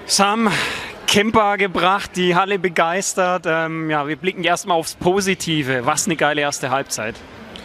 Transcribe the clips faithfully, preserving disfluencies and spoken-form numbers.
Sam, Kemper gebracht, die Halle begeistert. Ähm, ja, wir blicken erstmal aufs Positive. Was eine geile erste Halbzeit.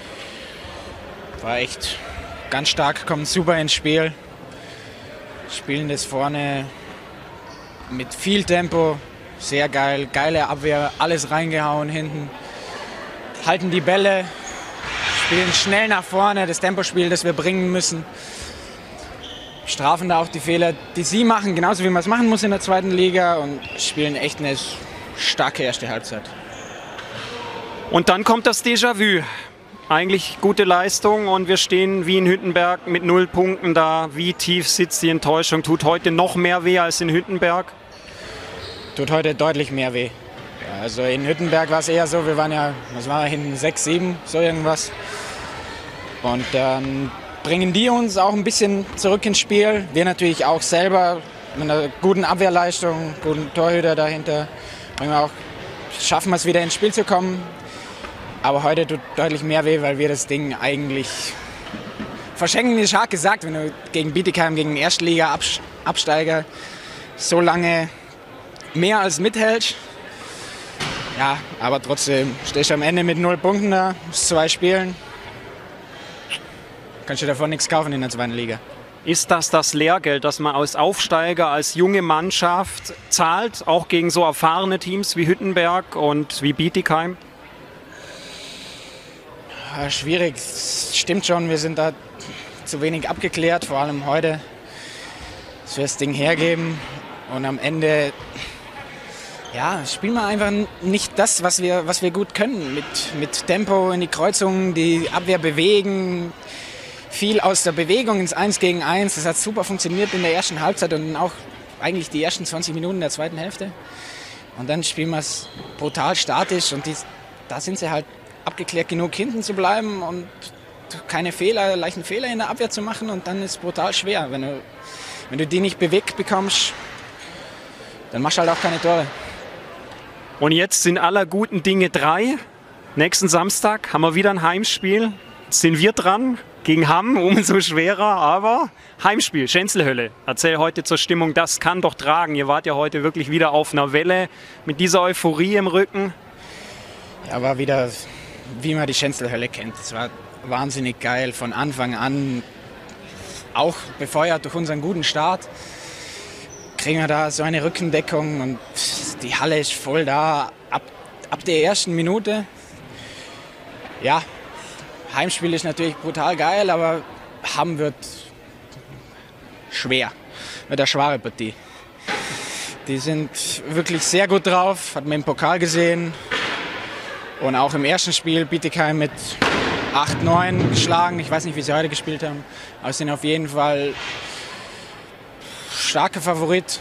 War echt ganz stark, kommen super ins Spiel. Spielen das vorne mit viel Tempo. Sehr geil, geile Abwehr, alles reingehauen hinten. Halten die Bälle, spielen schnell nach vorne, das Tempospiel, das wir bringen müssen. Strafen da auch die Fehler, die sie machen, genauso wie man es machen muss in der zweiten Liga und spielen echt eine starke erste Halbzeit. Und dann kommt das Déjà-vu. Eigentlich gute Leistung und wir stehen wie in Hüttenberg mit null Punkten da. Wie tief sitzt die Enttäuschung? Tut heute noch mehr weh als in Hüttenberg? Tut heute deutlich mehr weh. Ja, also in Hüttenberg war es eher so, wir waren ja, was war hinten, sechs, sieben, so irgendwas. Und dann bringen die uns auch ein bisschen zurück ins Spiel. Wir natürlich auch selber mit einer guten Abwehrleistung, guten Torhüter dahinter. Bringen wir auch, schaffen wir es wieder ins Spiel zu kommen. Aber heute tut deutlich mehr weh, weil wir das Ding eigentlich verschenken, ist hart gesagt, wenn du gegen Bietigheim, gegen den Erstliga-Absteiger so lange mehr als mithältst. Ja, aber trotzdem stehst du am Ende mit null Punkten da, aus zwei Spielen. Kannst du davon nichts kaufen in der zweiten Liga. Ist das das Lehrgeld, das man als Aufsteiger, als junge Mannschaft zahlt, auch gegen so erfahrene Teams wie Hüttenberg und wie Bietigheim? Ja, schwierig, stimmt schon, wir sind da zu wenig abgeklärt, vor allem heute, dass wir das Ding hergeben und am Ende ja, spielen wir einfach nicht das, was wir, was wir gut können, mit, mit Tempo in die Kreuzungen, die Abwehr bewegen, viel aus der Bewegung ins Eins gegen Eins, das hat super funktioniert in der ersten Halbzeit und auch eigentlich die ersten zwanzig Minuten der zweiten Hälfte und dann spielen wir es brutal statisch und die, da sind sie halt abgeklärt genug hinten zu bleiben und keine Fehler, leichten Fehler in der Abwehr zu machen und dann ist es brutal schwer. Wenn du, wenn du die nicht bewegt bekommst, dann machst du halt auch keine Tore. Und jetzt sind aller guten Dinge drei. Nächsten Samstag haben wir wieder ein Heimspiel. Jetzt sind wir dran gegen Hamm, umso schwerer, aber Heimspiel, Schenzelhölle. Erzähl heute zur Stimmung, das kann doch tragen. Ihr wart ja heute wirklich wieder auf einer Welle mit dieser Euphorie im Rücken. Ja, war wieder, wie man die Schenzelhölle kennt. Es war wahnsinnig geil von Anfang an, auch befeuert durch unseren guten Start. Kriegen wir da so eine Rückendeckung und die Halle ist voll da, ab, ab der ersten Minute. Ja, Heimspiel ist natürlich brutal geil, aber Hamm wird schwer, wird eine schwere Partie. Die sind wirklich sehr gut drauf, hat man im Pokal gesehen. Und auch im ersten Spiel Bietigheim mit acht neun geschlagen. Ich weiß nicht, wie sie heute gespielt haben, aber sie sind auf jeden Fall starker Favorit.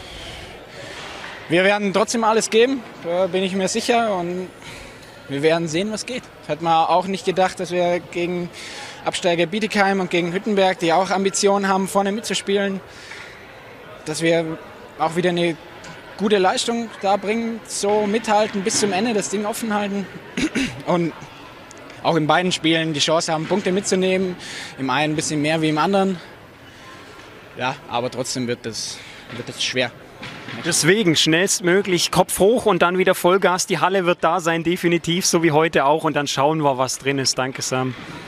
Wir werden trotzdem alles geben, da bin ich mir sicher. Und wir werden sehen, was geht. Hat man auch nicht gedacht, dass wir gegen Absteiger Bietigheim und gegen Hüttenberg, die auch Ambitionen haben, vorne mitzuspielen, dass wir auch wieder eine gute Leistung da bringen, so mithalten, bis zum Ende das Ding offen halten und auch in beiden Spielen die Chance haben, Punkte mitzunehmen. Im einen ein bisschen mehr wie im anderen. Ja, aber trotzdem wird das, wird das schwer. Deswegen schnellstmöglich Kopf hoch und dann wieder Vollgas. Die Halle wird da sein, definitiv, so wie heute auch. Und dann schauen wir, was drin ist. Danke, Sam.